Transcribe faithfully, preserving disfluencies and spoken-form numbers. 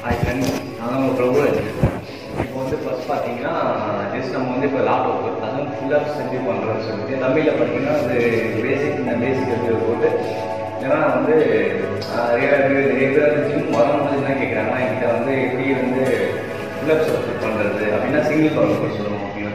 Hi friends, நான் உங்கள் பிரபு. இப்போ வந்து ஃபஸ்ட் பார்த்தீங்கன்னா ஜஸ்ட் நம்ம வந்து இப்போ லாட் ஒர்க் அதுவும் ஃபுல்லாக செஞ்சு பண்ணுறோம்னு சொல்லிட்டு தமிழில் பார்த்தீங்கன்னா அது பேசிக் இந்த பேசிக் எடுத்து போட்டு ஏன்னா வந்து ரெகுலர் ஜிம் வரும்போது என்ன கேட்குறாங்கன்னா என்கிட்ட வந்து எப்படி வந்து ஃபுல்லப்ஸ் ஒர்க் பண்ணுறது அப்படின்னா சிங்கிள் பவர் சொல்லணும் அப்படின்னு